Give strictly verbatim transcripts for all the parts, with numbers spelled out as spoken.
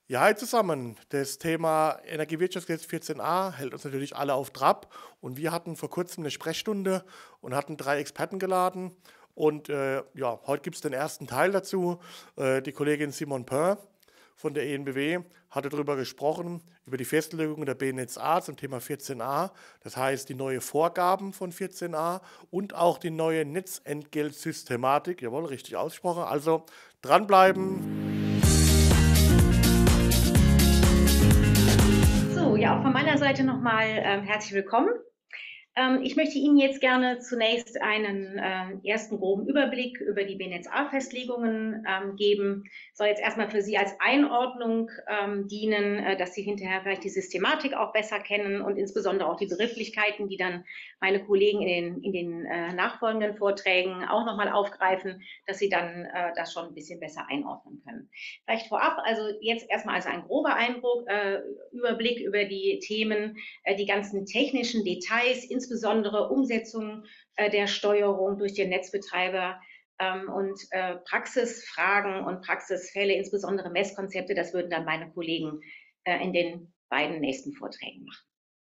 Ja, hi zusammen. Das Thema Energiewirtschaftsgesetz vierzehn a hält uns natürlich alle auf Trab. Und wir hatten vor kurzem eine Sprechstunde und hatten drei Experten geladen. Und äh, ja, heute gibt es den ersten Teil dazu. Äh, die Kollegin Simon Pörr von der E N B W hatte darüber gesprochen, über die Festlegung der B N E T Z A zum Thema vierzehn a. Das heißt, die neue Vorgaben von vierzehn a und auch die neue Netzentgeltsystematik. Jawohl, richtig ausgesprochen. Also dranbleiben. So, ja, auch von meiner Seite nochmal ähm, herzlich willkommen. Ähm, ich möchte Ihnen jetzt gerne zunächst einen äh, ersten groben Überblick über die B N E T Z A-Festlegungen ähm, geben. Soll jetzt erstmal für Sie als Einordnung ähm, dienen, äh, dass Sie hinterher vielleicht die Systematik auch besser kennen und insbesondere auch die Begrifflichkeiten, die dann meine Kollegen in den, in den äh, nachfolgenden Vorträgen auch nochmal aufgreifen, dass Sie dann äh, das schon ein bisschen besser einordnen können. Vielleicht vorab, also jetzt erstmal als ein grober Eindruck, äh, Überblick über die Themen, äh, die ganzen technischen Details, insbesondere Umsetzung äh, der Steuerung durch den Netzbetreiber ähm, und äh, Praxisfragen und Praxisfälle, insbesondere Messkonzepte, das würden dann meine Kollegen äh, in den beiden nächsten Vorträgen machen.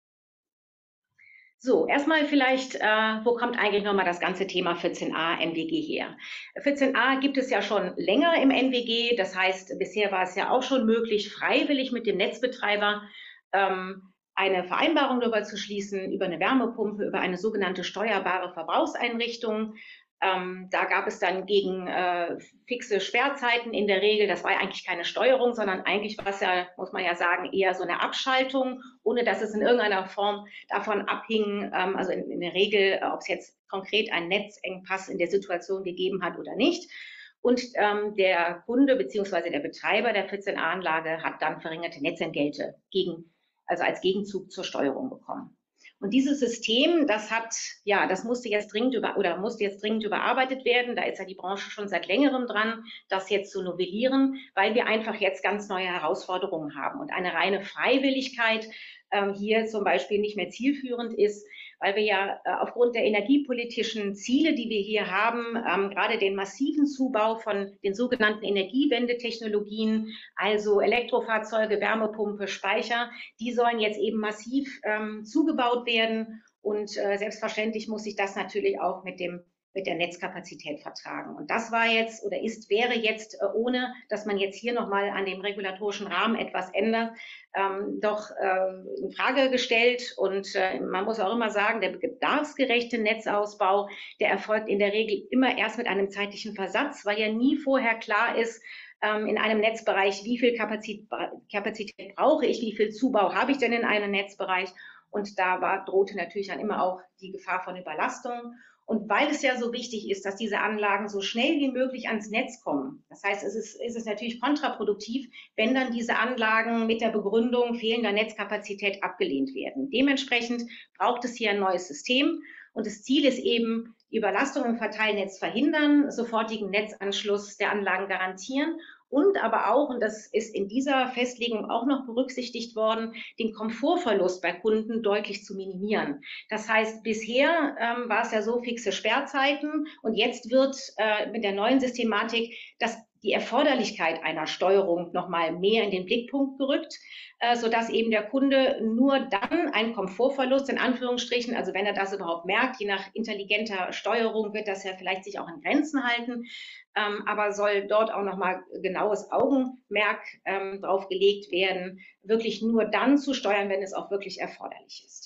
So, erstmal vielleicht, äh, wo kommt eigentlich nochmal das ganze Thema vierzehn a N W G her? vierzehn a gibt es ja schon länger im N W G, das heißt, bisher war es ja auch schon möglich, freiwillig mit dem Netzbetreiber ähm, eine Vereinbarung darüber zu schließen, über eine Wärmepumpe, über eine sogenannte steuerbare Verbrauchseinrichtung. Ähm, da gab es dann gegen äh, fixe Sperrzeiten in der Regel, das war ja eigentlich keine Steuerung, sondern eigentlich war es ja, muss man ja sagen, eher so eine Abschaltung, ohne dass es in irgendeiner Form davon abhing, ähm, also in, in der Regel, ob es jetzt konkret einen Netzengpass in der Situation gegeben hat oder nicht. Und ähm, der Kunde bzw. der Betreiber der vierzehn a-Anlage hat dann verringerte Netzentgelte gegen, also als Gegenzug zur Steuerung bekommen. Und dieses System, das hat, ja, das musste jetzt dringend über oder musste jetzt dringend überarbeitet werden. Da ist ja die Branche schon seit längerem dran, das jetzt zu novellieren, weil wir einfach jetzt ganz neue Herausforderungen haben und eine reine Freiwilligkeit ähm, hier zum Beispiel nicht mehr zielführend ist, weil wir ja äh, aufgrund der energiepolitischen Ziele, die wir hier haben, ähm, gerade den massiven Zubau von den sogenannten Energiewendetechnologien, also Elektrofahrzeuge, Wärmepumpe, Speicher, die sollen jetzt eben massiv ähm, zugebaut werden. Und äh, selbstverständlich muss sich das natürlich auch mit dem mit der Netzkapazität vertragen. Und das war jetzt oder ist, wäre jetzt, äh, ohne dass man jetzt hier nochmal an dem regulatorischen Rahmen etwas ändert, ähm, doch äh, in Frage gestellt. Und äh, man muss auch immer sagen, der bedarfsgerechte Netzausbau, der erfolgt in der Regel immer erst mit einem zeitlichen Versatz, weil ja nie vorher klar ist, ähm, in einem Netzbereich, wie viel Kapazität, Kapazität brauche ich, wie viel Zubau habe ich denn in einem Netzbereich. Und da war, drohte natürlich dann immer auch die Gefahr von Überlastung. Und weil es ja so wichtig ist, dass diese Anlagen so schnell wie möglich ans Netz kommen, das heißt, es ist, ist es natürlich kontraproduktiv, wenn dann diese Anlagen mit der Begründung fehlender Netzkapazität abgelehnt werden. Dementsprechend braucht es hier ein neues System. Und das Ziel ist eben, die Überlastung im Verteilnetz verhindern, sofortigen Netzanschluss der Anlagen garantieren und aber auch, und das ist in dieser Festlegung auch noch berücksichtigt worden, den Komfortverlust bei Kunden deutlich zu minimieren. Das heißt, bisher ähm, war es ja so fixe Sperrzeiten und jetzt wird äh, mit der neuen Systematik das die Erforderlichkeit einer Steuerung noch mal mehr in den Blickpunkt gerückt, äh, sodass eben der Kunde nur dann einen Komfortverlust in Anführungsstrichen, also wenn er das überhaupt merkt, je nach intelligenter Steuerung wird das ja vielleicht sich auch in Grenzen halten, ähm, aber soll dort auch noch mal genaues Augenmerk ähm, drauf gelegt werden, wirklich nur dann zu steuern, wenn es auch wirklich erforderlich ist.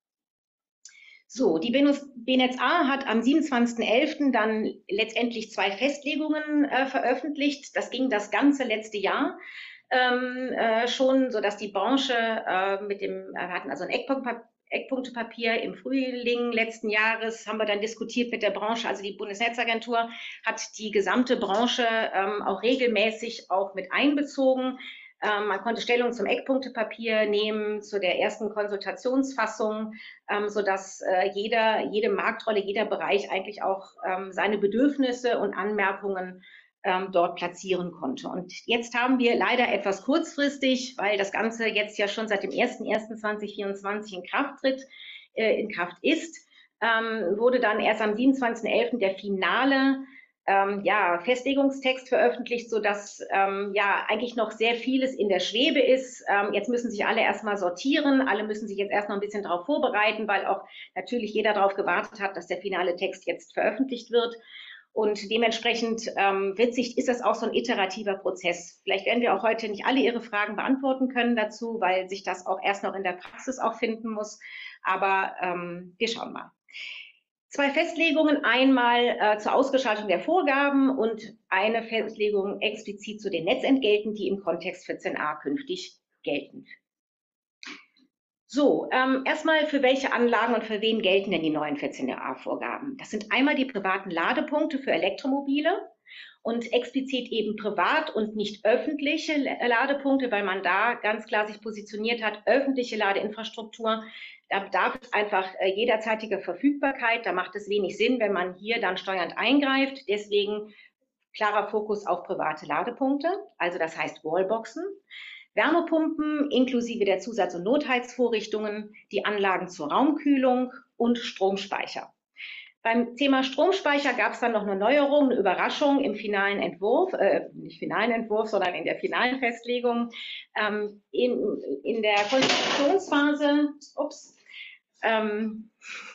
So, die B N E T Z A hat am siebenundzwanzigsten elften dann letztendlich zwei Festlegungen äh, veröffentlicht. Das ging das ganze letzte Jahr ähm, äh, schon, sodass die Branche äh, mit dem, wir hatten also ein Eckpunktpapier, Eckpunktepapier im Frühling letzten Jahres, haben wir dann diskutiert mit der Branche. Also die Bundesnetzagentur hat die gesamte Branche ähm, auch regelmäßig auch mit einbezogen. Ähm, man konnte Stellung zum Eckpunktepapier nehmen, zu der ersten Konsultationsfassung, ähm, sodass äh, jeder, jede Marktrolle, jeder Bereich eigentlich auch ähm, seine Bedürfnisse und Anmerkungen ähm, dort platzieren konnte. Und jetzt haben wir leider etwas kurzfristig, weil das Ganze jetzt ja schon seit dem ersten ersten zweitausendvierundzwanzig in Kraft tritt, äh, in Kraft ist, ähm, wurde dann erst am siebenundzwanzigsten elften der finale ähm, ja, Festlegungstext veröffentlicht, sodass ähm, ja eigentlich noch sehr vieles in der Schwebe ist. Ähm, jetzt müssen sich alle erstmal sortieren, alle müssen sich jetzt erst noch ein bisschen darauf vorbereiten, weil auch natürlich jeder darauf gewartet hat, dass der finale Text jetzt veröffentlicht wird. Und dementsprechend ähm, witzig ist das auch so ein iterativer Prozess. Vielleicht werden wir auch heute nicht alle Ihre Fragen beantworten können dazu, weil sich das auch erst noch in der Praxis auch finden muss. Aber ähm, wir schauen mal. Zwei Festlegungen, einmal äh, zur Ausgestaltung der Vorgaben und eine Festlegung explizit zu den Netzentgelten, die im Kontext vierzehn a künftig gelten. So, ähm, erstmal für welche Anlagen und für wen gelten denn die neuen vierzehn a-Vorgaben? Das sind einmal die privaten Ladepunkte für Elektromobile und explizit eben privat und nicht öffentliche Ladepunkte, weil man da ganz klar sich positioniert hat, öffentliche Ladeinfrastruktur. Da bedarf es einfach äh, jederzeitiger Verfügbarkeit. Da macht es wenig Sinn, wenn man hier dann steuernd eingreift. Deswegen klarer Fokus auf private Ladepunkte, also das heißt Wallboxen. Wärmepumpen inklusive der Zusatz- und Notheizvorrichtungen, die Anlagen zur Raumkühlung und Stromspeicher. Beim Thema Stromspeicher gab es dann noch eine Neuerung, eine Überraschung im finalen Entwurf, äh, nicht finalen Entwurf, sondern in der finalen Festlegung. Ähm, in, in der Konstruktionsphase, ups, ähm,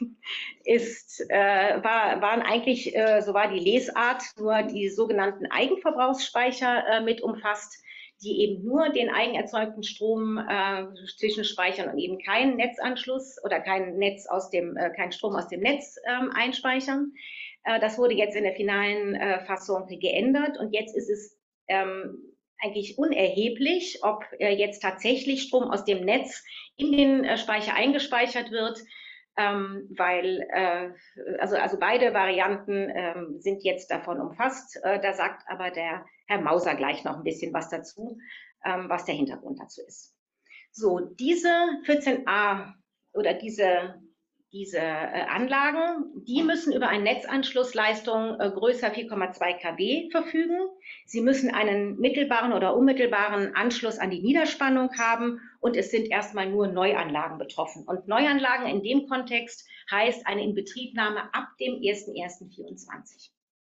ist, äh, war, waren eigentlich, äh, so war die Lesart, nur die sogenannten Eigenverbrauchsspeicher äh, mit umfasst, die eben nur den eigenerzeugten Strom äh, zwischenspeichern und eben keinen Netzanschluss oder kein Netz aus dem, äh, keinen Strom aus dem Netz ähm, einspeichern. Äh, das wurde jetzt in der finalen äh, Fassung geändert und jetzt ist es ähm, eigentlich unerheblich, ob äh, jetzt tatsächlich Strom aus dem Netz in den äh, Speicher eingespeichert wird, ähm, weil äh, also, also beide Varianten ähm, sind jetzt davon umfasst. Äh, da sagt aber der Herr Mauser gleich noch ein bisschen was dazu, ähm, was der Hintergrund dazu ist. So, diese vierzehn a oder diese, diese äh, Anlagen, die müssen über eine Netzanschlussleistung äh, größer vier Komma zwei Kilowatt verfügen. Sie müssen einen mittelbaren oder unmittelbaren Anschluss an die Niederspannung haben und es sind erstmal nur Neuanlagen betroffen. Und Neuanlagen in dem Kontext heißt eine Inbetriebnahme ab dem ersten ersten vierundzwanzig.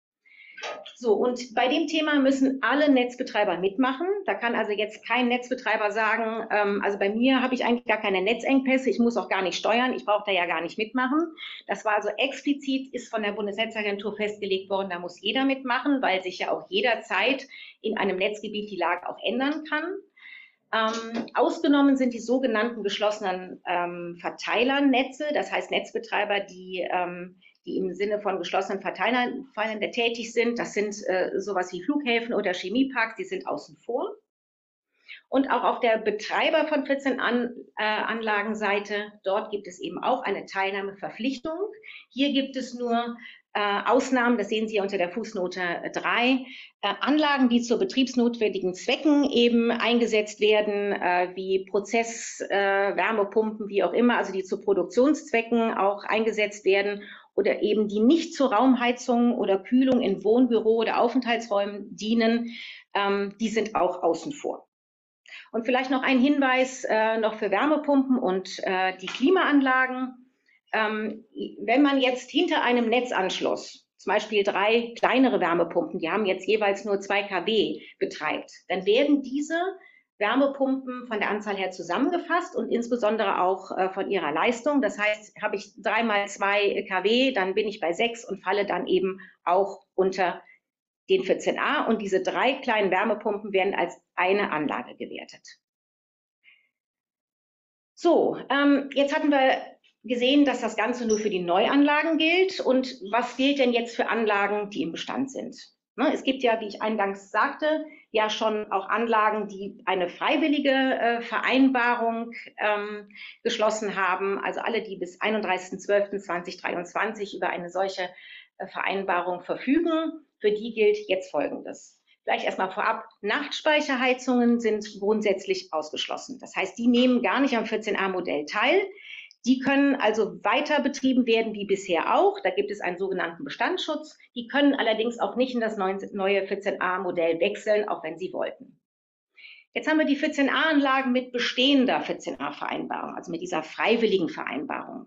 So, und bei dem Thema müssen alle Netzbetreiber mitmachen. Da kann also jetzt kein Netzbetreiber sagen, ähm, also bei mir habe ich eigentlich gar keine Netzengpässe, ich muss auch gar nicht steuern, ich brauche da ja gar nicht mitmachen. Das war also explizit, ist von der Bundesnetzagentur festgelegt worden, da muss jeder mitmachen, weil sich ja auch jederzeit in einem Netzgebiet die Lage auch ändern kann. Ähm, ausgenommen sind die sogenannten geschlossenen ähm, Verteilernetze, das heißt Netzbetreiber, die ähm, die im Sinne von geschlossenen Verteilern tätig sind. Das sind äh, sowas wie Flughäfen oder Chemieparks, die sind außen vor. Und auch auf der Betreiber von vierzehn An, äh, Anlagenseite, dort gibt es eben auch eine Teilnahmeverpflichtung. Hier gibt es nur äh, Ausnahmen, das sehen Sie unter der Fußnote drei, äh, Anlagen, die zu betriebsnotwendigen Zwecken eben eingesetzt werden, äh, wie Prozess, äh, Wärmepumpen, wie auch immer, also die zu Produktionszwecken auch eingesetzt werden oder eben die nicht zur Raumheizung oder Kühlung in Wohnbüro oder Aufenthaltsräumen dienen, ähm, die sind auch außen vor. Und vielleicht noch ein Hinweis äh, noch für Wärmepumpen und äh, die Klimaanlagen. Ähm, wenn man jetzt hinter einem Netzanschluss, zum Beispiel drei kleinere Wärmepumpen, die haben jetzt jeweils nur zwei Kilowatt, betreibt, dann werden diese Wärmepumpen von der Anzahl her zusammengefasst und insbesondere auch äh, von ihrer Leistung. Das heißt, habe ich drei mal zwei Kilowatt, dann bin ich bei sechs und falle dann eben auch unter den vierzehn a und diese drei kleinen Wärmepumpen werden als eine Anlage gewertet. So, ähm, jetzt hatten wir gesehen, dass das Ganze nur für die Neuanlagen gilt. Und was gilt denn jetzt für Anlagen, die im Bestand sind? Ne, es gibt ja, wie ich eingangs sagte, ja schon auch Anlagen, die eine freiwillige äh, Vereinbarung ähm, geschlossen haben. Also alle, die bis einunddreißigsten zwölften zweitausenddreiundzwanzig über eine solche äh, Vereinbarung verfügen, für die gilt jetzt Folgendes. Vielleicht erstmal vorab, Nachtspeicherheizungen sind grundsätzlich ausgeschlossen. Das heißt, die nehmen gar nicht am vierzehn a-Modell teil. Die können also weiter betrieben werden wie bisher auch. Da gibt es einen sogenannten Bestandsschutz. Die können allerdings auch nicht in das neue vierzehn a-Modell wechseln, auch wenn sie wollten. Jetzt haben wir die vierzehn a-Anlagen mit bestehender vierzehn a-Vereinbarung, also mit dieser freiwilligen Vereinbarung.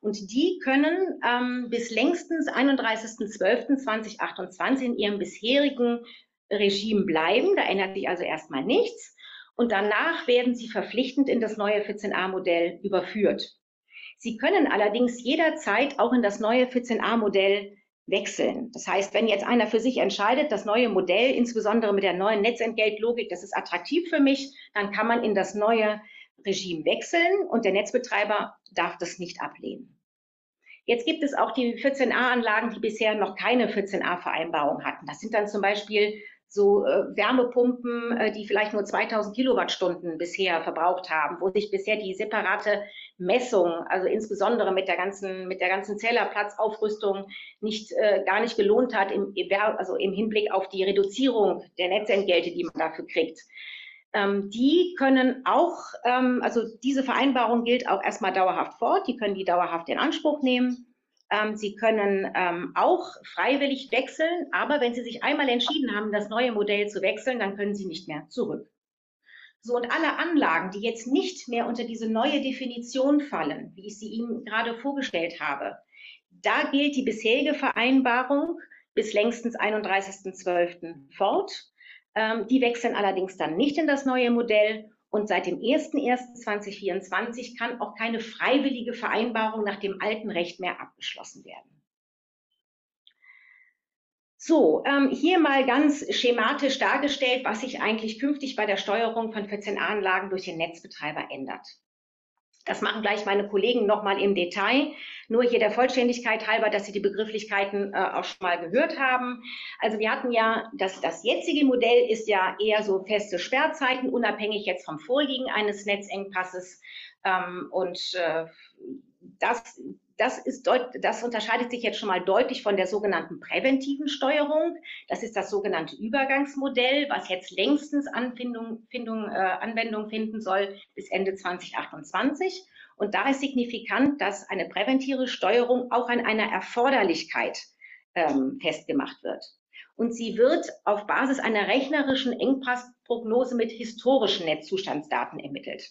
Und die können ähm, bis längstens einunddreißigsten zwölften zweitausendachtundzwanzig in ihrem bisherigen Regime bleiben. Da ändert sich also erstmal nichts. Und danach werden sie verpflichtend in das neue vierzehn a-Modell überführt. Sie können allerdings jederzeit auch in das neue vierzehn a-Modell wechseln. Das heißt, wenn jetzt einer für sich entscheidet, das neue Modell, insbesondere mit der neuen Netzentgeltlogik, das ist attraktiv für mich, dann kann man in das neue Regime wechseln und der Netzbetreiber darf das nicht ablehnen. Jetzt gibt es auch die vierzehn a-Anlagen, die bisher noch keine vierzehn a-Vereinbarung hatten. Das sind dann zum Beispiel so äh, Wärmepumpen, äh, die vielleicht nur zweitausend Kilowattstunden bisher verbraucht haben, wo sich bisher die separate Messung, also insbesondere mit der ganzen, mit der ganzen Zählerplatzaufrüstung nicht, äh, gar nicht gelohnt hat, im, also im Hinblick auf die Reduzierung der Netzentgelte, die man dafür kriegt. Ähm, die können auch, ähm, also diese Vereinbarung gilt auch erstmal dauerhaft fort, die können die dauerhaft in Anspruch nehmen. Ähm, Sie können ähm, auch freiwillig wechseln, aber wenn Sie sich einmal entschieden haben, das neue Modell zu wechseln, dann können Sie nicht mehr zurück. So, und alle Anlagen, die jetzt nicht mehr unter diese neue Definition fallen, wie ich sie Ihnen gerade vorgestellt habe, da gilt die bisherige Vereinbarung bis längstens einunddreißigsten zwölften fort. Ähm, die wechseln allerdings dann nicht in das neue Modell. Und seit dem ersten ersten zweitausendvierundzwanzig kann auch keine freiwillige Vereinbarung nach dem alten Recht mehr abgeschlossen werden. So, ähm, hier mal ganz schematisch dargestellt, was sich eigentlich künftig bei der Steuerung von vierzehn a-Anlagen durch den Netzbetreiber ändert. Das machen gleich meine Kollegen nochmal im Detail. Nur hier der Vollständigkeit halber, dass Sie die Begrifflichkeiten äh, auch schon mal gehört haben. Also wir hatten ja, das, das jetzige Modell ist ja eher so feste Sperrzeiten, unabhängig jetzt vom Vorliegen eines Netzengpasses. Ähm, und äh, das, das, ist deut das unterscheidet sich jetzt schon mal deutlich von der sogenannten präventiven Steuerung. Das ist das sogenannte Übergangsmodell, was jetzt längstens Anfindung, Findung, äh, Anwendung finden soll bis Ende zweitausendachtundzwanzig. Und da ist signifikant, dass eine präventive Steuerung auch an einer Erforderlichkeit ähm, festgemacht wird. Und sie wird auf Basis einer rechnerischen Engpassprognose mit historischen Netzzustandsdaten ermittelt.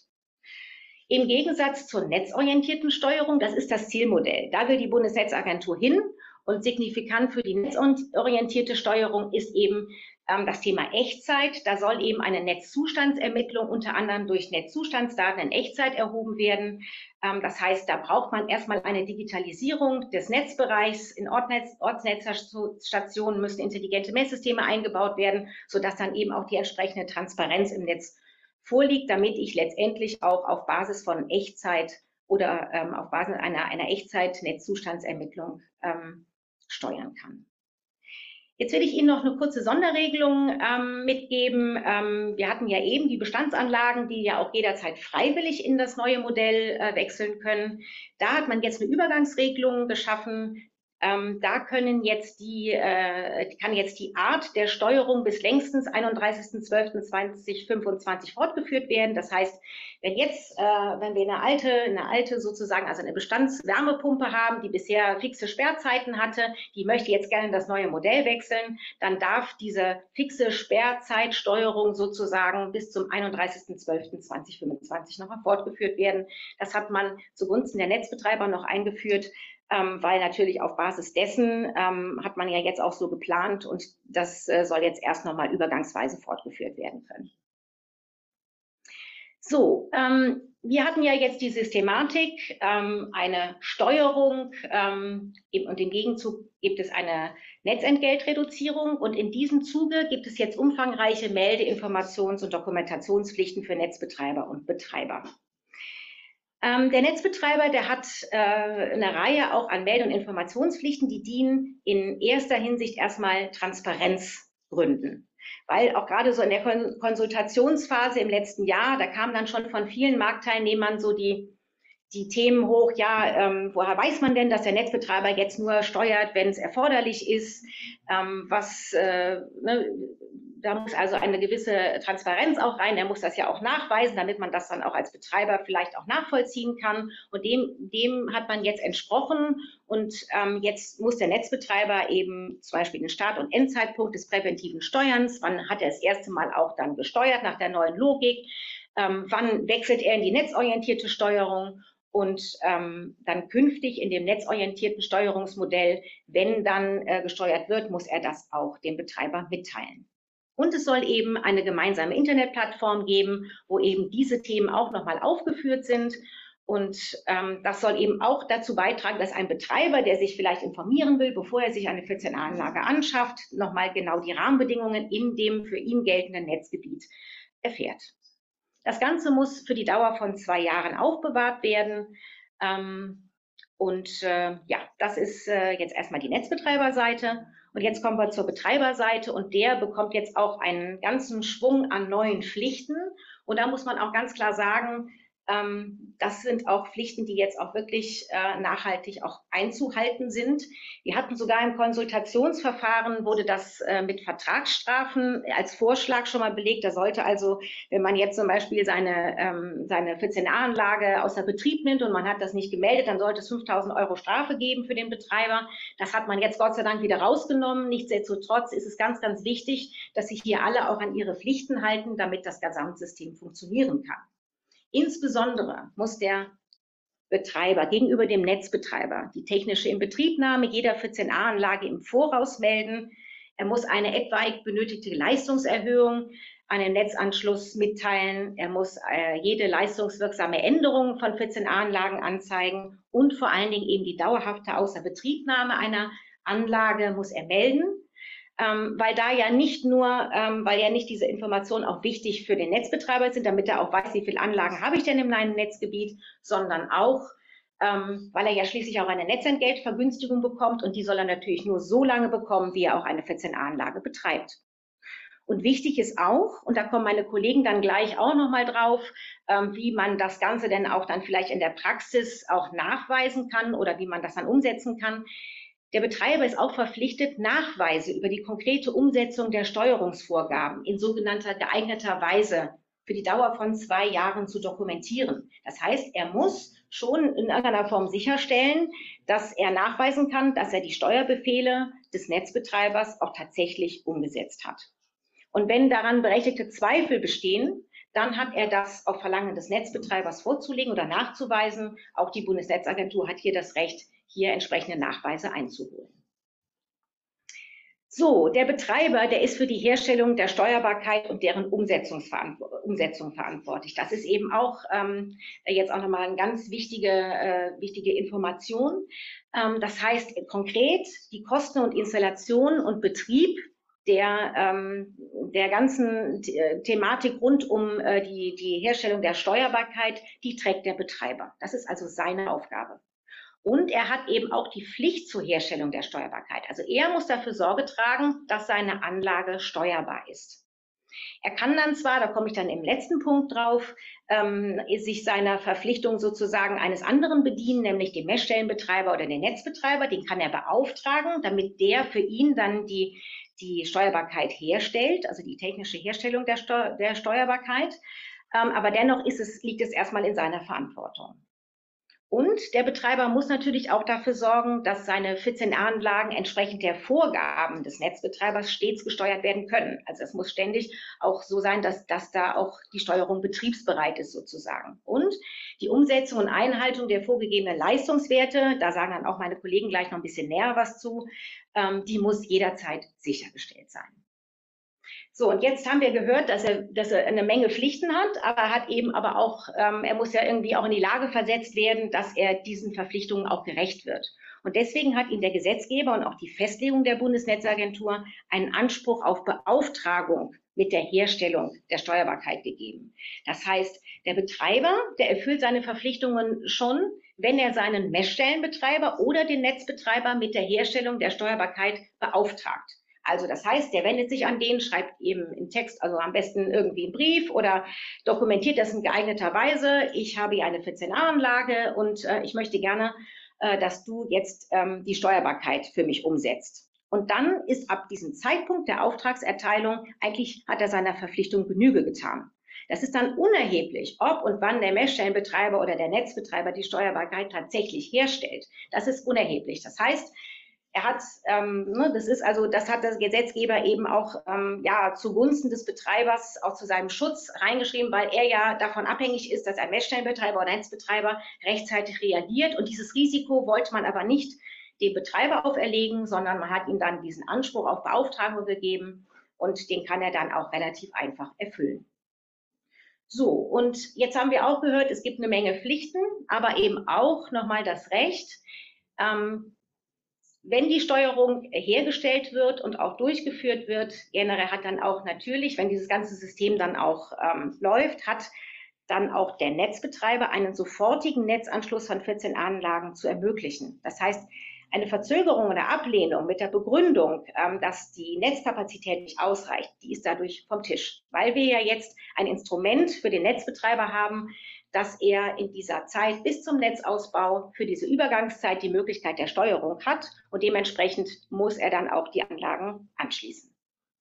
Im Gegensatz zur netzorientierten Steuerung, das ist das Zielmodell. Da will die Bundesnetzagentur hin und signifikant für die netzorientierte Steuerung ist eben ähm, das Thema Echtzeit. Da soll eben eine Netzzustandsermittlung unter anderem durch Netzzustandsdaten in Echtzeit erhoben werden. Ähm, das heißt, da braucht man erstmal eine Digitalisierung des Netzbereichs. In Ortsnetz, Ortsnetzstationen müssen intelligente Messsysteme eingebaut werden, sodass dann eben auch die entsprechende Transparenz im Netz vorliegt, damit ich letztendlich auch auf Basis von Echtzeit oder ähm, auf Basis einer, einer Echtzeit-Netzzustandsermittlung ähm, steuern kann. Jetzt will ich Ihnen noch eine kurze Sonderregelung ähm, mitgeben. Ähm, wir hatten ja eben die Bestandsanlagen, die ja auch jederzeit freiwillig in das neue Modell äh, wechseln können. Da hat man jetzt eine Übergangsregelung geschaffen. Ähm, da können jetzt die, äh, kann jetzt die Art der Steuerung bis längstens einunddreißigsten zwölften zweitausendfünfundzwanzig fortgeführt werden. Das heißt, wenn jetzt, äh, wenn wir eine alte, eine alte sozusagen, also eine Bestandswärmepumpe haben, die bisher fixe Sperrzeiten hatte, die möchte jetzt gerne in das neue Modell wechseln, dann darf diese fixe Sperrzeitsteuerung sozusagen bis zum einunddreißigsten zwölften zweitausendfünfundzwanzig noch fortgeführt werden. Das hat man zugunsten der Netzbetreiber noch eingeführt. Ähm, weil natürlich auf Basis dessen ähm, hat man ja jetzt auch so geplant und das äh, soll jetzt erst nochmal übergangsweise fortgeführt werden können. So, ähm, wir hatten ja jetzt die Systematik, ähm, eine Steuerung ähm, und im Gegenzug gibt es eine Netzentgeltreduzierung und in diesem Zuge gibt es jetzt umfangreiche Melde-, Informations- und Dokumentationspflichten für Netzbetreiber und Betreiber. Ähm, der Netzbetreiber, der hat äh, eine Reihe auch an Melde- und Informationspflichten, die dienen in erster Hinsicht erstmal Transparenzgründen. Weil auch gerade so in der Kon Konsultationsphase im letzten Jahr, da kamen dann schon von vielen Marktteilnehmern so die, die Themen hoch, ja, ähm, woher weiß man denn, dass der Netzbetreiber jetzt nur steuert, wenn es erforderlich ist, ähm, was, äh, ne, da muss also eine gewisse Transparenz auch rein, er muss das ja auch nachweisen, damit man das dann auch als Betreiber vielleicht auch nachvollziehen kann und dem, dem hat man jetzt entsprochen und ähm, jetzt muss der Netzbetreiber eben zum Beispiel den Start- und Endzeitpunkt des präventiven Steuerns, wann hat er das erste Mal auch dann gesteuert nach der neuen Logik, ähm, wann wechselt er in die netzorientierte Steuerung und ähm, dann künftig in dem netzorientierten Steuerungsmodell, wenn dann äh, gesteuert wird, muss er das auch dem Betreiber mitteilen. Und es soll eben eine gemeinsame Internetplattform geben, wo eben diese Themen auch nochmal aufgeführt sind. Und ähm, das soll eben auch dazu beitragen, dass ein Betreiber, der sich vielleicht informieren will, bevor er sich eine vierzehn a-Anlage anschafft, nochmal genau die Rahmenbedingungen in dem für ihn geltenden Netzgebiet erfährt. Das Ganze muss für die Dauer von zwei Jahren aufbewahrt werden. Ähm, und äh, ja, das ist äh, jetzt erstmal die Netzbetreiberseite. Und jetzt kommen wir zur Betreiberseite und der bekommt jetzt auch einen ganzen Schwung an neuen Pflichten. Und da muss man auch ganz klar sagen, ähm, das sind auch Pflichten, die jetzt auch wirklich äh, nachhaltig auch einzuhalten sind. Wir hatten sogar im Konsultationsverfahren, wurde das äh, mit Vertragsstrafen als Vorschlag schon mal belegt. Da sollte also, wenn man jetzt zum Beispiel seine, ähm, seine vierzehn a-Anlage außer Betrieb nimmt und man hat das nicht gemeldet, dann sollte es fünftausend Euro Strafe geben für den Betreiber. Das hat man jetzt Gott sei Dank wieder rausgenommen. Nichtsdestotrotz ist es ganz, ganz wichtig, dass sich hier alle auch an ihre Pflichten halten, damit das Gesamtsystem funktionieren kann. Insbesondere muss der Betreiber gegenüber dem Netzbetreiber die technische Inbetriebnahme jeder vierzehn a-Anlage im Voraus melden. Er muss eine etwaig benötigte Leistungserhöhung an den Netzanschluss mitteilen. Er muss äh, jede leistungswirksame Änderung von vierzehn a-Anlagen anzeigen und vor allen Dingen eben die dauerhafte Außerbetriebnahme einer Anlage muss er melden. Ähm, weil da ja nicht nur, ähm, weil ja nicht diese Informationen auch wichtig für den Netzbetreiber sind, damit er auch weiß, wie viele Anlagen habe ich denn in meinem Netzgebiet, sondern auch, ähm, weil er ja schließlich auch eine Netzentgeltvergünstigung bekommt und die soll er natürlich nur so lange bekommen, wie er auch eine vierzehn a-Anlage betreibt. Und wichtig ist auch, und da kommen meine Kollegen dann gleich auch nochmal drauf, ähm, wie man das Ganze denn auch dann vielleicht in der Praxis auch nachweisen kann oder wie man das dann umsetzen kann. Der Betreiber ist auch verpflichtet, Nachweise über die konkrete Umsetzung der Steuerungsvorgaben in sogenannter geeigneter Weise für die Dauer von zwei Jahren zu dokumentieren. Das heißt, er muss schon in irgendeiner Form sicherstellen, dass er nachweisen kann, dass er die Steuerbefehle des Netzbetreibers auch tatsächlich umgesetzt hat. Und wenn daran berechtigte Zweifel bestehen, dann hat er das auf Verlangen des Netzbetreibers vorzulegen oder nachzuweisen. Auch die Bundesnetzagentur hat hier das Recht, hier entsprechende Nachweise einzuholen. So, der Betreiber, der ist für die Herstellung der Steuerbarkeit und deren Umsetzung verantwortlich. Das ist eben auch ähm, jetzt auch nochmal eine ganz wichtige, äh, wichtige Information. Ähm, das heißt konkret, die Kosten und Installation und Betrieb der, ähm, der ganzen Thematik rund um äh, die, die Herstellung der Steuerbarkeit, die trägt der Betreiber. Das ist also seine Aufgabe. Und er hat eben auch die Pflicht zur Herstellung der Steuerbarkeit. Also er muss dafür Sorge tragen, dass seine Anlage steuerbar ist. Er kann dann zwar, da komme ich dann im letzten Punkt drauf, ähm, sich seiner Verpflichtung sozusagen eines anderen bedienen, nämlich den Messstellenbetreiber oder den Netzbetreiber. Den kann er beauftragen, damit der für ihn dann die, die Steuerbarkeit herstellt, also die technische Herstellung der, Steu der Steuerbarkeit. Ähm, aber dennoch ist es, liegt es erstmal in seiner Verantwortung. Und der Betreiber muss natürlich auch dafür sorgen, dass seine vierzehn a-Anlagen entsprechend der Vorgaben des Netzbetreibers stets gesteuert werden können. Also es muss ständig auch so sein, dass, dass da auch die Steuerung betriebsbereit ist sozusagen. Und die Umsetzung und Einhaltung der vorgegebenen Leistungswerte, da sagen dann auch meine Kollegen gleich noch ein bisschen näher was zu, ähm, die muss jederzeit sichergestellt sein. So, und jetzt haben wir gehört, dass er, dass er eine Menge Pflichten hat, aber er hat eben aber auch, ähm, er muss ja irgendwie auch in die Lage versetzt werden, dass er diesen Verpflichtungen auch gerecht wird. Und deswegen hat ihm der Gesetzgeber und auch die Festlegung der Bundesnetzagentur einen Anspruch auf Beauftragung mit der Herstellung der Steuerbarkeit gegeben. Das heißt, der Betreiber, der erfüllt seine Verpflichtungen schon, wenn er seinen Messstellenbetreiber oder den Netzbetreiber mit der Herstellung der Steuerbarkeit beauftragt. Also das heißt, der wendet sich an den, schreibt eben im Text, also am besten irgendwie einen Brief oder dokumentiert das in geeigneter Weise. Ich habe hier eine vierzehn a-Anlage und äh, ich möchte gerne, äh, dass du jetzt ähm, die Steuerbarkeit für mich umsetzt. Und dann ist ab diesem Zeitpunkt der Auftragserteilung, eigentlich hat er seiner Verpflichtung Genüge getan. Das ist dann unerheblich, ob und wann der Messstellenbetreiber oder der Netzbetreiber die Steuerbarkeit tatsächlich herstellt. Das ist unerheblich. Das heißt, Er hat, ähm, ne, das ist also, das hat der Gesetzgeber eben auch ähm, ja, zugunsten des Betreibers, auch zu seinem Schutz reingeschrieben, weil er ja davon abhängig ist, dass ein Messstellenbetreiber oder Netzbetreiber rechtzeitig reagiert. Und dieses Risiko wollte man aber nicht dem Betreiber auferlegen, sondern man hat ihm dann diesen Anspruch auf Beauftragung gegeben und den kann er dann auch relativ einfach erfüllen. So, und jetzt haben wir auch gehört, es gibt eine Menge Pflichten, aber eben auch nochmal das Recht, ähm, wenn die Steuerung hergestellt wird und auch durchgeführt wird, generell hat dann auch natürlich, wenn dieses ganze System dann auch ähm, läuft, hat dann auch der Netzbetreiber einen sofortigen Netzanschluss von vierzehn A-Anlagen zu ermöglichen. Das heißt, eine Verzögerung oder Ablehnung mit der Begründung, ähm, dass die Netzkapazität nicht ausreicht, die ist dadurch vom Tisch, weil wir ja jetzt ein Instrument für den Netzbetreiber haben, dass er in dieser Zeit bis zum Netzausbau für diese Übergangszeit die Möglichkeit der Steuerung hat und dementsprechend muss er dann auch die Anlagen anschließen.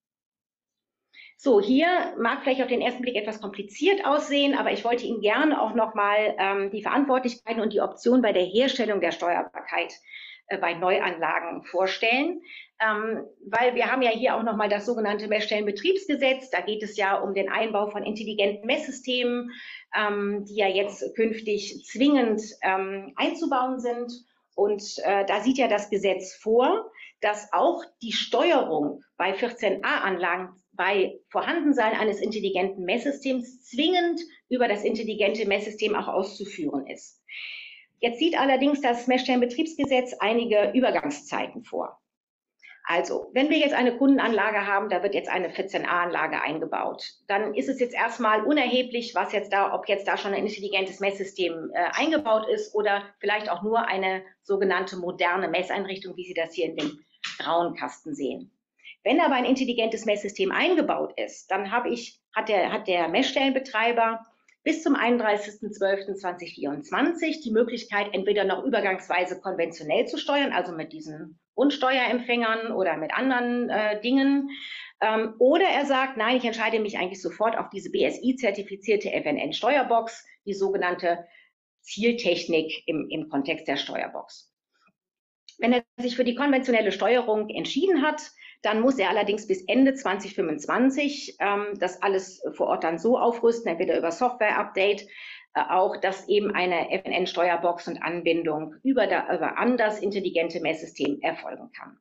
So, hier mag vielleicht auf den ersten Blick etwas kompliziert aussehen, aber ich wollte Ihnen gerne auch nochmal ähm, die Verantwortlichkeiten und die Option bei der Herstellung der Steuerbarkeit äh, bei Neuanlagen vorstellen, ähm, weil wir haben ja hier auch nochmal das sogenannte Messstellenbetriebsgesetz. Da geht es ja um den Einbau von intelligenten Messsystemen, ähm, die ja jetzt künftig zwingend ähm, einzubauen sind. Und äh, da sieht ja das Gesetz vor, dass auch die Steuerung bei vierzehn A-Anlagen bei Vorhandensein eines intelligenten Messsystems zwingend über das intelligente Messsystem auch auszuführen ist. Jetzt sieht allerdings das Messstellenbetriebsgesetz einige Übergangszeiten vor. Also, wenn wir jetzt eine Kundenanlage haben, da wird jetzt eine vierzehn A-Anlage eingebaut, dann ist es jetzt erstmal unerheblich, was jetzt da, ob jetzt da schon ein intelligentes Messsystem äh, eingebaut ist oder vielleicht auch nur eine sogenannte moderne Messeinrichtung, wie Sie das hier in dem grauen Kasten sehen. Wenn aber ein intelligentes Messsystem eingebaut ist, dann habe ich, hat der, hat der Messstellenbetreiber bis zum einunddreißigsten zwölften zweitausendvierundzwanzig die Möglichkeit, entweder noch übergangsweise konventionell zu steuern, also mit diesen Grundsteuerempfängern oder mit anderen äh, Dingen, ähm, oder er sagt, nein, ich entscheide mich eigentlich sofort auf diese B S I-zertifizierte F N N-Steuerbox, die sogenannte Zieltechnik im, im Kontext der Steuerbox. Wenn er sich für die konventionelle Steuerung entschieden hat, dann muss er allerdings bis Ende zweitausendfünfundzwanzig ähm, das alles vor Ort dann so aufrüsten, entweder über Software-Update, äh, auch, dass eben eine F N N-Steuerbox und Anbindung über, da, über an das intelligente Messsystem erfolgen kann.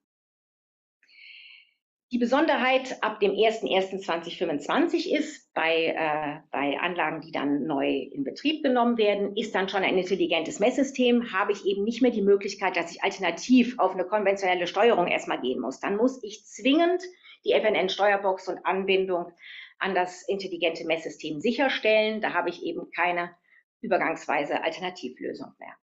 Die Besonderheit ab dem ersten ersten zweitausendfünfundzwanzig ist, bei, äh, bei Anlagen, die dann neu in Betrieb genommen werden, ist dann schon ein intelligentes Messsystem, habe ich eben nicht mehr die Möglichkeit, dass ich alternativ auf eine konventionelle Steuerung erstmal gehen muss. Dann muss ich zwingend die F N N-Steuerbox und Anbindung an das intelligente Messsystem sicherstellen. Da habe ich eben keine übergangsweise Alternativlösung mehr.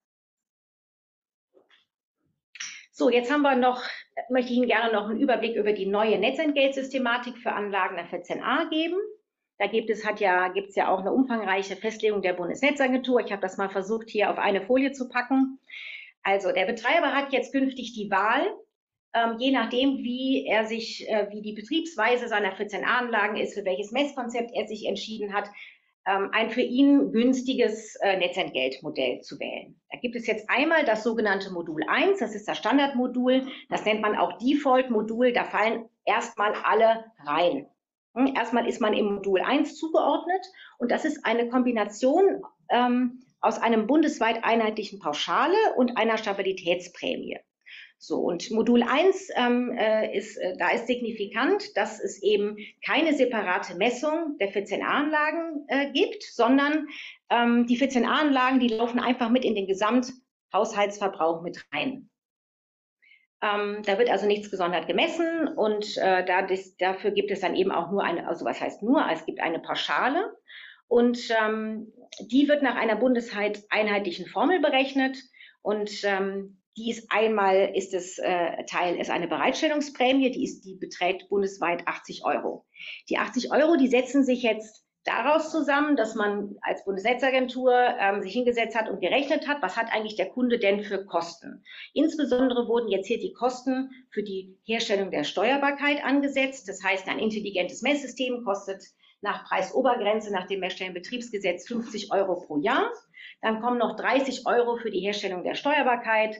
So, jetzt haben wir noch, möchte ich Ihnen gerne noch einen Überblick über die neue Netzentgeltsystematik für Anlagen der vierzehn A geben. Da gibt es, hat ja, gibt es ja auch eine umfangreiche Festlegung der Bundesnetzagentur. Ich habe das mal versucht, hier auf eine Folie zu packen. Also der Betreiber hat jetzt künftig die Wahl, ähm, je nachdem, wie er sich, äh, wie die Betriebsweise seiner vierzehn A-Anlagen ist, für welches Messkonzept er sich entschieden hat, ein für ihn günstiges äh, Netzentgeltmodell zu wählen. Da gibt es jetzt einmal das sogenannte Modul eins, das ist das Standardmodul, das nennt man auch Default-Modul, da fallen erstmal alle rein. Hm, erstmal ist man im Modul eins zugeordnet und das ist eine Kombination ähm, aus einem bundesweit einheitlichen Pauschale und einer Stabilitätsprämie. So, und Modul eins ähm, äh, ist, äh, da ist signifikant, dass es eben keine separate Messung der vierzehn A-Anlagen äh, gibt, sondern ähm, die vierzehn A-Anlagen, die laufen einfach mit in den Gesamthaushaltsverbrauch mit rein. Ähm, da wird also nichts gesondert gemessen und äh, da, das, dafür gibt es dann eben auch nur eine, also was heißt nur, es gibt eine Pauschale und ähm, die wird nach einer bundesweit einheitlichen Formel berechnet und ähm, die ist einmal, ist es äh, Teil, ist eine Bereitstellungsprämie, die, ist, die beträgt bundesweit achtzig Euro. Die achtzig Euro, die setzen sich jetzt daraus zusammen, dass man als Bundesnetzagentur ähm, sich hingesetzt hat und gerechnet hat, was hat eigentlich der Kunde denn für Kosten. Insbesondere wurden jetzt hier die Kosten für die Herstellung der Steuerbarkeit angesetzt. Das heißt, ein intelligentes Messsystem kostet nach Preisobergrenze nach dem Messstellenbetriebsgesetz fünfzig Euro pro Jahr. Dann kommen noch dreißig Euro für die Herstellung der Steuerbarkeit,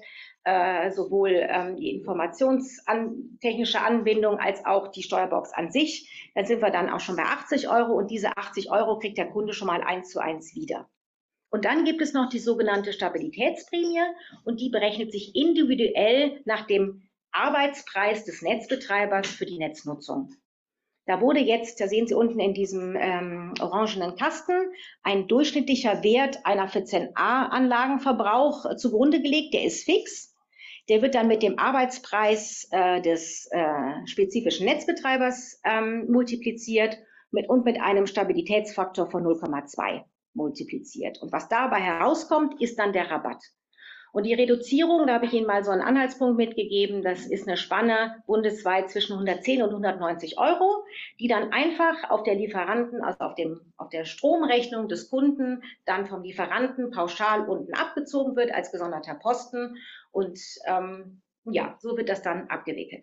äh, sowohl ähm, die informationstechnische Anbindung als auch die Steuerbox an sich. Dann sind wir dann auch schon bei achtzig Euro und diese achtzig Euro kriegt der Kunde schon mal eins zu eins wieder. Und dann gibt es noch die sogenannte Stabilitätsprämie und die berechnet sich individuell nach dem Arbeitspreis des Netzbetreibers für die Netznutzung. Da wurde jetzt, da sehen Sie unten in diesem ähm, orangenen Kasten, ein durchschnittlicher Wert einer vierzehn a Anlagenverbrauch äh, zugrunde gelegt, der ist fix. Der wird dann mit dem Arbeitspreis äh, des äh, spezifischen Netzbetreibers ähm, multipliziert mit, und mit einem Stabilitätsfaktor von null Komma zwei multipliziert. Und was dabei herauskommt, ist dann der Rabatt. Und die Reduzierung, da habe ich Ihnen mal so einen Anhaltspunkt mitgegeben, das ist eine Spanne bundesweit zwischen hundertzehn und hundertneunzig Euro, die dann einfach auf der Lieferanten, also auf, dem, auf der Stromrechnung des Kunden, dann vom Lieferanten pauschal unten abgezogen wird als gesonderter Posten. Und ähm, ja, so wird das dann abgewickelt.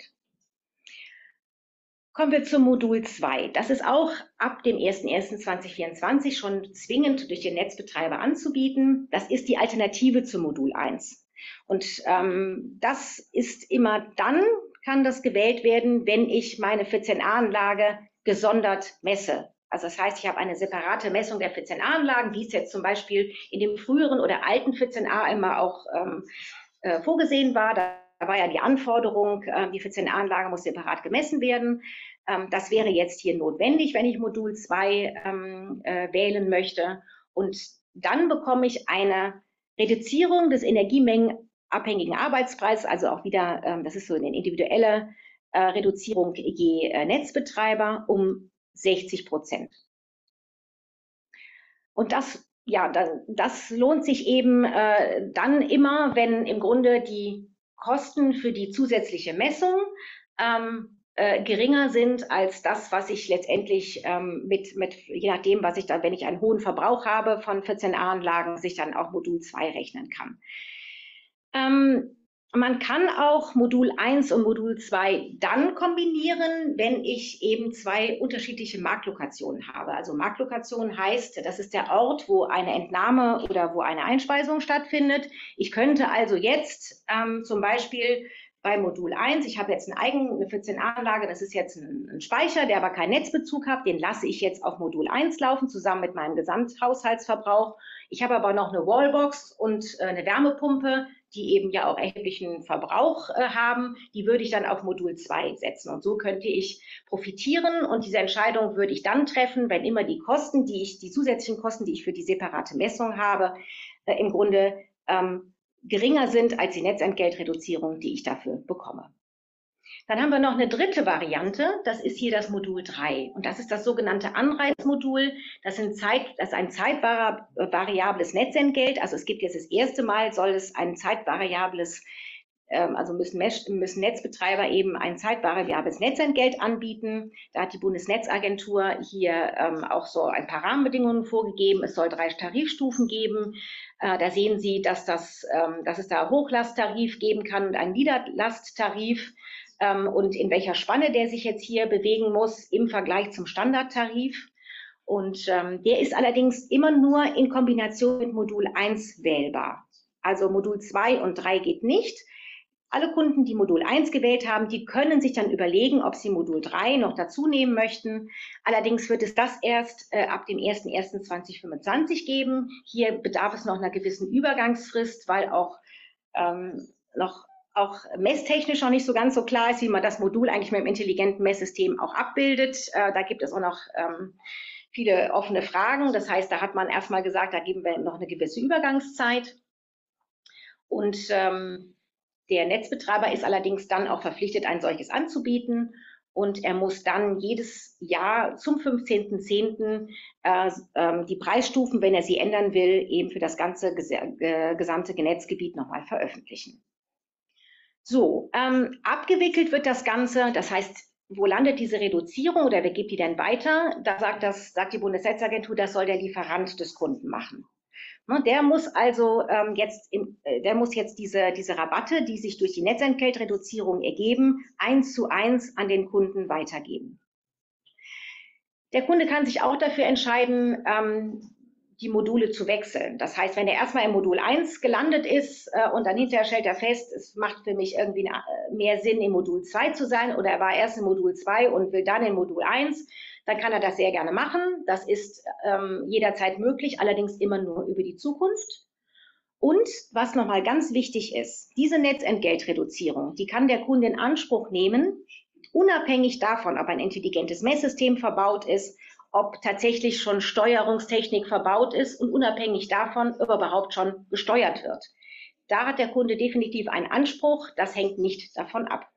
Kommen wir zum Modul zwei. Das ist auch ab dem ersten ersten zweitausendvierundzwanzig schon zwingend durch den Netzbetreiber anzubieten. Das ist die Alternative zum Modul eins. Und ähm, das ist immer dann, kann das gewählt werden, wenn ich meine vierzehn a Anlage gesondert messe. Also das heißt, ich habe eine separate Messung der vierzehn a Anlagen, wie es jetzt zum Beispiel in dem früheren oder alten vierzehn a immer auch ähm, äh, vorgesehen war. Da Da war ja die Anforderung, die vierzehn a Anlage muss separat gemessen werden. Das wäre jetzt hier notwendig, wenn ich Modul zwei ähm, äh, wählen möchte. Und dann bekomme ich eine Reduzierung des energiemengenabhängigen Arbeitspreises, also auch wieder, ähm, das ist so eine individuelle äh, Reduzierung je äh, Netzbetreiber, um sechzig Prozent. Und das, ja, das, das lohnt sich eben äh, dann immer, wenn im Grunde die Kosten für die zusätzliche Messung ähm, äh, geringer sind als das, was ich letztendlich ähm, mit, mit, je nachdem, was ich da, wenn ich einen hohen Verbrauch habe von vierzehn a Anlagen, sich dann auch Modul zwei rechnen kann. Ähm, man kann auch Modul eins und Modul zwei dann kombinieren, wenn ich eben zwei unterschiedliche Marktlokationen habe. Also Marktlokation heißt, das ist der Ort, wo eine Entnahme oder wo eine Einspeisung stattfindet. Ich könnte also jetzt ähm, zum Beispiel bei Modul eins, ich habe jetzt eine eigene vierzehn a Anlage, das ist jetzt ein, ein Speicher, der aber keinen Netzbezug hat, den lasse ich jetzt auf Modul eins laufen, zusammen mit meinem Gesamthaushaltsverbrauch. Ich habe aber noch eine Wallbox und äh, eine Wärmepumpe, die eben ja auch erheblichen Verbrauch äh, haben, die würde ich dann auf Modul zwei setzen. Und so könnte ich profitieren und diese Entscheidung würde ich dann treffen, wenn immer die Kosten, die ich, die zusätzlichen Kosten, die ich für die separate Messung habe, äh, im Grunde ähm, geringer sind als die Netzentgeltreduzierung, die ich dafür bekomme. Dann haben wir noch eine dritte Variante, das ist hier das Modul drei. Und das ist das sogenannte Anreizmodul. Das, sind Zeit, das ist ein zeitvariables Netzentgelt. Also es gibt jetzt das erste Mal, soll es ein zeitvariables, ähm, also müssen, müssen Netzbetreiber eben ein zeitvariables Netzentgelt anbieten. Da hat die Bundesnetzagentur hier ähm, auch so ein paar Rahmenbedingungen vorgegeben. Es soll drei Tarifstufen geben. Äh, da sehen Sie, dass, das, ähm, dass es da Hochlasttarif geben kann und einen Niederlasttarif. Und in welcher Spanne der sich jetzt hier bewegen muss im Vergleich zum Standardtarif. Und ähm, der ist allerdings immer nur in Kombination mit Modul eins wählbar. Also Modul zwei und drei geht nicht. Alle Kunden, die Modul eins gewählt haben, die können sich dann überlegen, ob sie Modul drei noch dazu nehmen möchten. Allerdings wird es das erst äh, ab dem ersten ersten zweitausendfünfundzwanzig geben. Hier bedarf es noch einer gewissen Übergangsfrist, weil auch ähm, noch auch messtechnisch noch nicht so ganz so klar ist, wie man das Modul eigentlich mit dem intelligenten Messsystem auch abbildet. Äh, da gibt es auch noch ähm, viele offene Fragen. Das heißt, da hat man erstmal gesagt, da geben wir noch eine gewisse Übergangszeit. Und ähm, der Netzbetreiber ist allerdings dann auch verpflichtet, ein solches anzubieten. Und er muss dann jedes Jahr zum fünfzehnten zehnten äh, äh, die Preisstufen, wenn er sie ändern will, eben für das ganze äh, gesamte Netzgebiet nochmal veröffentlichen. So, ähm, abgewickelt wird das Ganze, das heißt, wo landet diese Reduzierung oder wer gibt die denn weiter? Da sagt, das, sagt die Bundesnetzagentur, das soll der Lieferant des Kunden machen. Ne, der muss also ähm, jetzt, im, äh, der muss jetzt diese, diese Rabatte, die sich durch die Netzentgeltreduzierung ergeben, eins zu eins an den Kunden weitergeben. Der Kunde kann sich auch dafür entscheiden, ähm, die Module zu wechseln. Das heißt, wenn er erstmal im Modul eins gelandet ist äh, und dann hinterher stellt er fest, es macht für mich irgendwie mehr Sinn, im Modul zwei zu sein, oder er war erst im Modul zwei und will dann in Modul eins, dann kann er das sehr gerne machen. Das ist ähm, jederzeit möglich, allerdings immer nur über die Zukunft. Und was nochmal ganz wichtig ist, diese Netzentgeltreduzierung, die kann der Kunde in Anspruch nehmen, unabhängig davon, ob ein intelligentes Messsystem verbaut ist, ob tatsächlich schon Steuerungstechnik verbaut ist und unabhängig davon, ob überhaupt schon gesteuert wird. Da hat der Kunde definitiv einen Anspruch, das hängt nicht davon ab.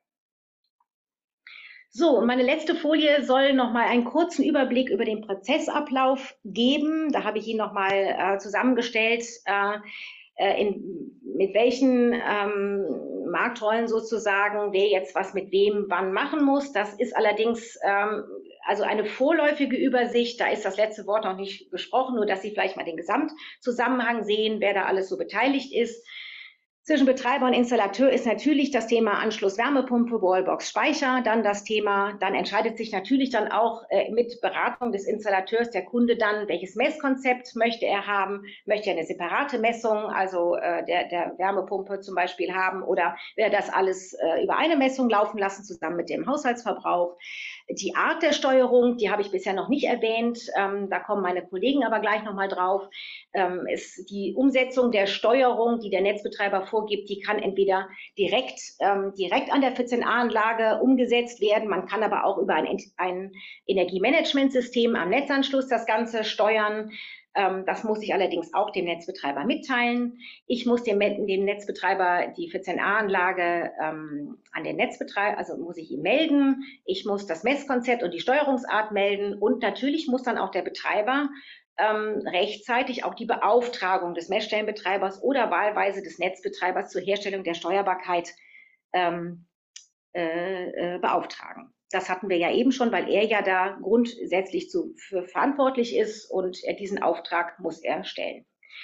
So, und meine letzte Folie soll nochmal einen kurzen Überblick über den Prozessablauf geben. Da habe ich ihn nochmal äh, zusammengestellt, äh, in, mit welchen ähm, Marktrollen sozusagen, wer jetzt was mit wem wann machen muss. Das ist allerdings ähm, also eine vorläufige Übersicht, da ist das letzte Wort noch nicht gesprochen, nur dass Sie vielleicht mal den Gesamtzusammenhang sehen, wer da alles so beteiligt ist. Zwischen Betreiber und Installateur ist natürlich das Thema Anschluss Wärmepumpe, Wallbox, Speicher, dann das Thema, dann entscheidet sich natürlich dann auch äh, mit Beratung des Installateurs der Kunde dann, welches Messkonzept möchte er haben, möchte er eine separate Messung, also äh, der, der Wärmepumpe zum Beispiel haben, oder will er das alles äh, über eine Messung laufen lassen, zusammen mit dem Haushaltsverbrauch. Die Art der Steuerung, die habe ich bisher noch nicht erwähnt, ähm, da kommen meine Kollegen aber gleich nochmal drauf, ähm, ist die Umsetzung der Steuerung, die der Netzbetreiber vorgibt, die kann entweder direkt, ähm, direkt an der vierzehn a-Anlage umgesetzt werden, man kann aber auch über ein, ein Energiemanagementsystem am Netzanschluss das Ganze steuern. Das muss ich allerdings auch dem Netzbetreiber mitteilen. Ich muss dem, dem Netzbetreiber die vierzehn a-Anlage ähm, an den Netzbetreiber, also muss ich ihm melden. Ich muss das Messkonzept und die Steuerungsart melden. Und natürlich muss dann auch der Betreiber ähm, rechtzeitig auch die Beauftragung des Messstellenbetreibers oder wahlweise des Netzbetreibers zur Herstellung der Steuerbarkeit ähm, äh, äh, beauftragen. Das hatten wir ja eben schon, weil er ja da grundsätzlich zu, für verantwortlich ist und er diesen Auftrag muss er stellen.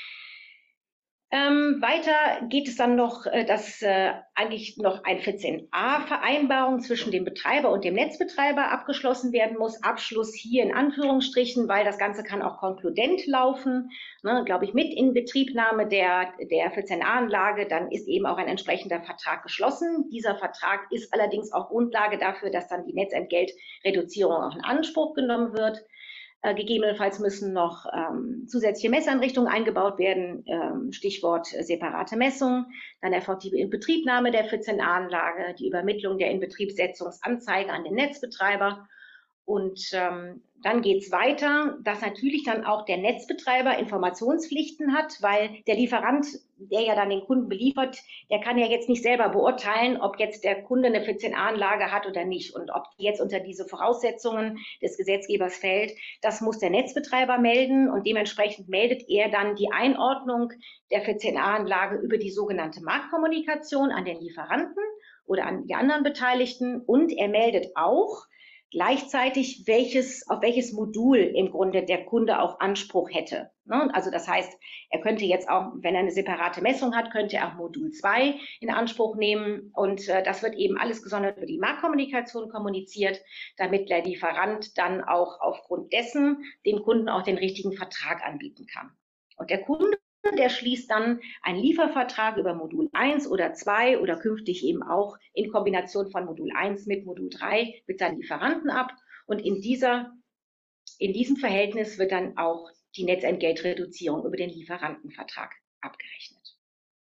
Ähm, weiter geht es dann noch, äh, dass äh, eigentlich noch eine vierzehn a-Vereinbarung zwischen dem Betreiber und dem Netzbetreiber abgeschlossen werden muss. Abschluss hier in Anführungsstrichen, weil das Ganze kann auch konkludent laufen. Ne, glaube ich, mit Inbetriebnahme der, der vierzehn a-Anlage, dann ist eben auch ein entsprechender Vertrag geschlossen. Dieser Vertrag ist allerdings auch Grundlage dafür, dass dann die Netzentgeltreduzierung auch in Anspruch genommen wird. Äh, gegebenenfalls müssen noch ähm, zusätzliche Messeinrichtungen eingebaut werden, ähm, Stichwort äh, separate Messung. Dann erfolgt die Inbetriebnahme der vierzehn a-Anlage, die Übermittlung der Inbetriebssetzungsanzeige an den Netzbetreiber. Und ähm, dann geht es weiter, dass natürlich dann auch der Netzbetreiber Informationspflichten hat, weil der Lieferant, der ja dann den Kunden beliefert, der kann ja jetzt nicht selber beurteilen, ob jetzt der Kunde eine vierzehn a-Anlage hat oder nicht und ob die jetzt unter diese Voraussetzungen des Gesetzgebers fällt. Das muss der Netzbetreiber melden und dementsprechend meldet er dann die Einordnung der vierzehn a-Anlage über die sogenannte Marktkommunikation an den Lieferanten oder an die anderen Beteiligten und er meldet auch gleichzeitig, welches, auf welches Modul im Grunde der Kunde auch Anspruch hätte. Also das heißt, er könnte jetzt auch, wenn er eine separate Messung hat, könnte er auch Modul zwei in Anspruch nehmen. Und das wird eben alles gesondert über die Marktkommunikation kommuniziert, damit der Lieferant dann auch aufgrund dessen dem Kunden auch den richtigen Vertrag anbieten kann. Und der Kunde, der schließt dann einen Liefervertrag über Modul eins oder zwei oder künftig eben auch in Kombination von Modul eins mit Modul drei mit seinen Lieferanten ab. Und in, dieser, in diesem Verhältnis wird dann auch die Netzentgeltreduzierung über den Lieferantenvertrag abgerechnet.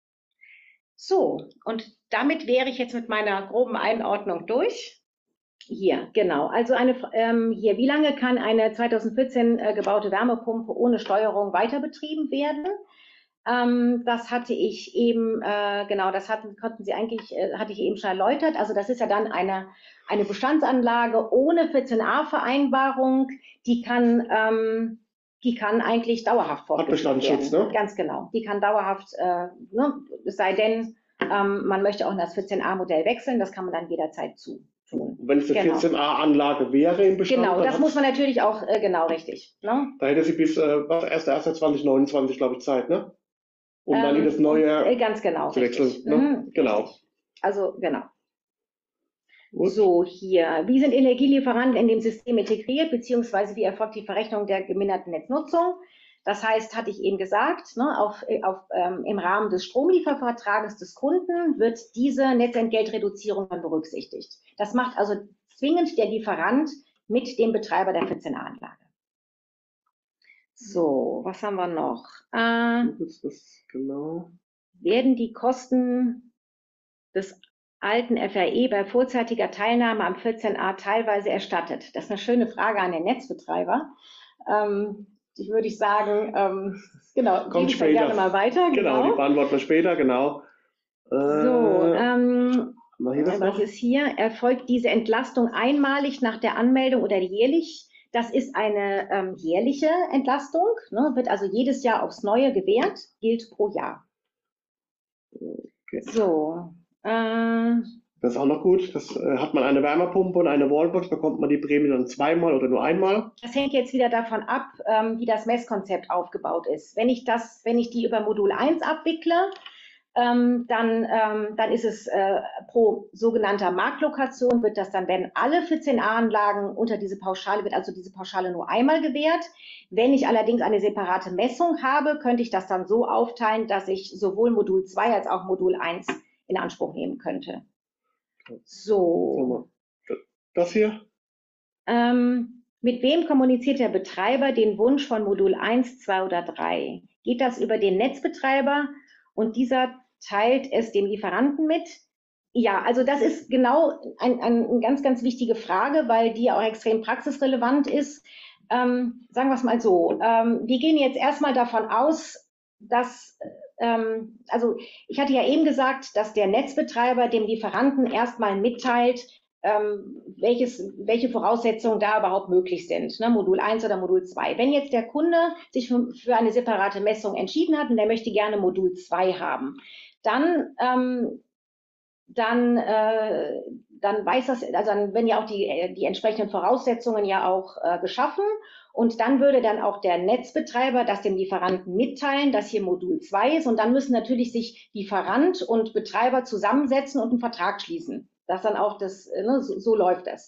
So, und damit wäre ich jetzt mit meiner groben Einordnung durch. Hier, genau. Also eine, ähm, hier, wie lange kann eine zweitausendvierzehn äh, gebaute Wärmepumpe ohne Steuerung weiter betrieben werden? Ähm, das hatte ich eben, äh, genau, das hatten, konnten Sie eigentlich, äh, hatte ich eben schon erläutert. Also das ist ja dann eine, eine Bestandsanlage ohne vierzehn a-Vereinbarung, die kann, ähm, die kann eigentlich dauerhaft fortgeführt werden. Ne? Ganz genau. Die kann dauerhaft, äh, ne, es sei denn, ähm, man möchte auch in das vierzehn a-Modell wechseln, das kann man dann jederzeit zu. Tun. Wenn es eine genau. vierzehn a-Anlage wäre im Bestand. Genau, das muss man natürlich auch, äh, genau, richtig. Ne? Da hätte sie bis äh, erster erster zweitausendneunundzwanzig, glaube ich, Zeit, ne? Um ähm, dann in das neue äh, ganz genau, zu wechseln. Ne? Mhm, genau. Richtig. Also, genau. Gut. So, hier. Wie sind Energielieferanten in dem System integriert, beziehungsweise wie erfolgt die Verrechnung der geminderten Netznutzung? Das heißt, hatte ich eben gesagt, ne, auf, auf, ähm, im Rahmen des Stromliefervertrages des Kunden wird diese Netzentgeltreduzierung dann berücksichtigt. Das macht also zwingend der Lieferant mit dem Betreiber der vierzehn a-Anlage. So, was haben wir noch? Äh, Das ist genau. Werden die Kosten des alten F R E bei vorzeitiger Teilnahme am vierzehn a teilweise erstattet? Das ist eine schöne Frage an den Netzbetreiber. Ähm, die würde ich sagen, ähm, genau, Kommt gebe ich gerne mal weiter. Genau, Genau, die beantworten wir später, genau. Äh, so, ähm, was noch? ist hier? Erfolgt diese Entlastung einmalig nach der Anmeldung oder jährlich? Das ist eine ähm, jährliche Entlastung, ne, wird also jedes Jahr aufs Neue gewährt, gilt pro Jahr. Okay. So. Äh, das ist auch noch gut. Das äh, hat man eine Wärmepumpe und eine Wallbox, bekommt man die Prämie dann zweimal oder nur einmal? Das hängt jetzt wieder davon ab, ähm, wie das Messkonzept aufgebaut ist. Wenn ich das, wenn ich die über Modul eins abwickle, ähm, dann, ähm, dann ist es äh, pro sogenannter Marktlokation, wird das dann, werden alle vierzehn a-Anlagen unter diese Pauschale, wird also diese Pauschale nur einmal gewährt. Wenn ich allerdings eine separate Messung habe, könnte ich das dann so aufteilen, dass ich sowohl Modul zwei als auch Modul eins in Anspruch nehmen könnte. So. Das hier? Ähm, mit wem kommuniziert der Betreiber den Wunsch von Modul eins, zwei oder drei? Geht das über den Netzbetreiber und dieser teilt es dem Lieferanten mit? Ja, also das ist genau ein, ein, eine ganz, ganz wichtige Frage, weil die auch extrem praxisrelevant ist. Ähm, sagen wir es mal so, ähm, wir gehen jetzt erstmal davon aus, dass, ähm, also ich hatte ja eben gesagt, dass der Netzbetreiber dem Lieferanten erstmal mitteilt, ähm, welches, welche Voraussetzungen da überhaupt möglich sind, ne, Modul eins oder Modul zwei. Wenn jetzt der Kunde sich für, für eine separate Messung entschieden hat und der möchte gerne Modul zwei haben, dann, ähm, dann, äh, dann weiß das, also dann werden ja auch die, die entsprechenden Voraussetzungen ja auch äh, geschaffen. Und dann würde dann auch der Netzbetreiber das dem Lieferanten mitteilen, dass hier Modul zwei ist. Und dann müssen natürlich sich Lieferant und Betreiber zusammensetzen und einen Vertrag schließen. Das dann auch das, ne, so, so läuft das.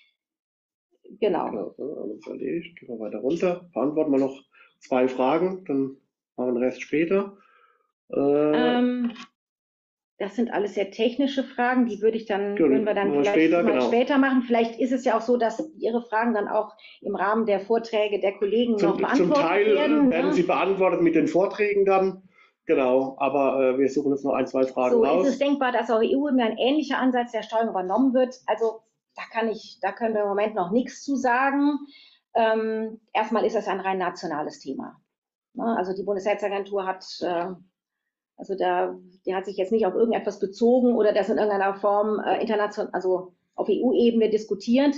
Genau. Genau, alles erledigt. Gehen wir weiter runter. Beantworten wir noch zwei Fragen, dann machen wir den Rest später. Äh, ähm, das sind alles sehr technische Fragen, die würde ich dann, genau, würden wir dann vielleicht später, mal genau. später machen. Vielleicht ist es ja auch so, dass Ihre Fragen dann auch im Rahmen der Vorträge der Kollegen zum, noch beantwortet zum Teil werden. werden ne? sie beantwortet mit den Vorträgen dann. Genau, aber äh, wir suchen jetzt noch ein, zwei Fragen so, raus. So ist es denkbar, dass auch E U ein ähnlicher Ansatz der Steuerung übernommen wird. Also da kann ich, da können wir im Moment noch nichts zu sagen. Ähm, erstmal ist das ein rein nationales Thema. Ne? Also die Bundesnetzagentur hat, äh, also da, die hat sich jetzt nicht auf irgendetwas bezogen oder das in irgendeiner Form äh, international, also auf E U-Ebene diskutiert.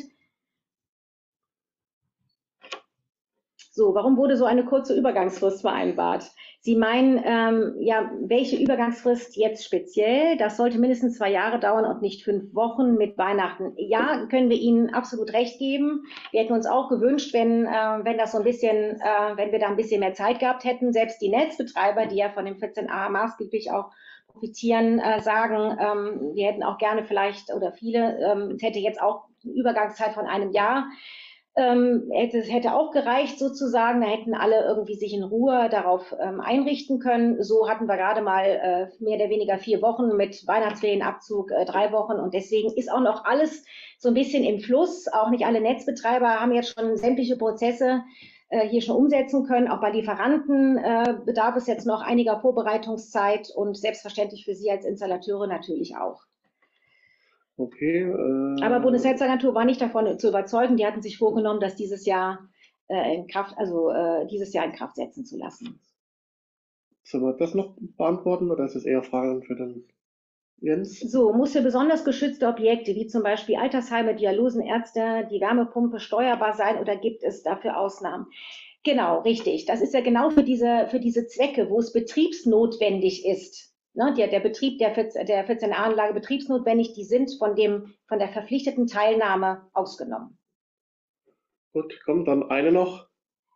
So, warum wurde so eine kurze Übergangsfrist vereinbart? Sie meinen, ähm, ja, welche Übergangsfrist jetzt speziell? Das sollte mindestens zwei Jahre dauern und nicht fünf Wochen mit Weihnachten. Ja, können wir Ihnen absolut recht geben. Wir hätten uns auch gewünscht, wenn, äh, wenn das so ein bisschen, äh, wenn wir da ein bisschen mehr Zeit gehabt hätten. Selbst die Netzbetreiber, die ja von dem vierzehn a maßgeblich auch profitieren, äh, sagen, ähm, wir hätten auch gerne vielleicht, oder viele, ähm, es hätte jetzt auch eine Übergangszeit von einem Jahr. Ähm, es hätte auch gereicht sozusagen, da hätten alle irgendwie sich in Ruhe darauf ähm, einrichten können. So hatten wir gerade mal äh, mehr oder weniger vier Wochen mit Weihnachtsferienabzug, äh, drei Wochen und deswegen ist auch noch alles so ein bisschen im Fluss. Auch nicht alle Netzbetreiber haben jetzt schon sämtliche Prozesse äh, hier schon umsetzen können. Auch bei Lieferanten äh, bedarf es jetzt noch einiger Vorbereitungszeit und selbstverständlich für Sie als Installateure natürlich auch. Okay. Äh, Aber Bundesnetzagentur war nicht davon zu überzeugen. Die hatten sich vorgenommen, das dieses Jahr äh, in Kraft, also äh, dieses Jahr in Kraft setzen zu lassen. Sollen wir das noch beantworten oder ist das eher Fragen für den Jens? So, muss für besonders geschützte Objekte, wie zum Beispiel Altersheime, Dialysenärzte, die Wärmepumpe steuerbar sein oder gibt es dafür Ausnahmen? Genau, richtig. Das ist ja genau für diese, für diese Zwecke, wo es betriebsnotwendig ist. Ne, der, der Betrieb der, der vierzehn a-Anlage betriebsnotwendig, die sind von, dem, von der verpflichteten Teilnahme ausgenommen. Gut, kommt dann eine noch.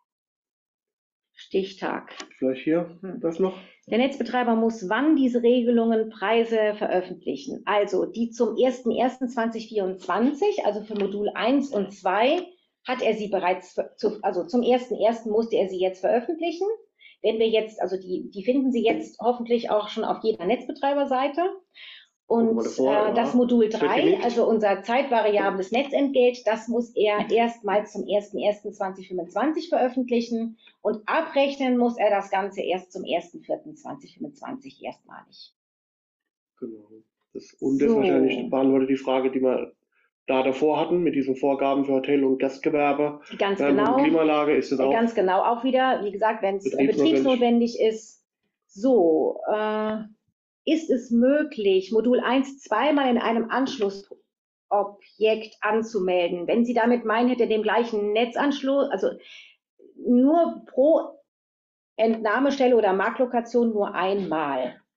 Stichtag. Vielleicht hier, hm. das noch. Der Netzbetreiber muss wann diese Regelungen, Preise veröffentlichen? Also die zum ersten ersten zweitausendvierundzwanzig, also für Modul eins und zwei, hat er sie bereits, zu, also zum ersten ersten musste er sie jetzt veröffentlichen. Wenn wir jetzt, also die, die finden Sie jetzt hoffentlich auch schon auf jeder Netzbetreiberseite. Und vor, äh, das ja. Modul drei, also unser zeitvariables Netzentgelt, das muss er erstmals zum ersten ersten zweitausendfünfundzwanzig veröffentlichen und abrechnen muss er das Ganze erst zum ersten vierten zweitausendfünfundzwanzig erstmalig. Genau. Das, und das so. Wahrscheinlich beantwortet die Frage, die wir da davor hatten, mit diesen Vorgaben für Hotel- und Gastgewerbe. Ganz genau. Klimaanlage ist das auch. Ganz genau. Auch wieder, wie gesagt, wenn es betriebsnotwendig. betriebsnotwendig ist. So, äh, ist es möglich, Modul eins zweimal in einem Anschlussobjekt anzumelden? Wenn Sie damit meinen, hinter dem gleichen Netzanschluss, also nur pro Entnahmestelle oder Marktlokation nur einmal.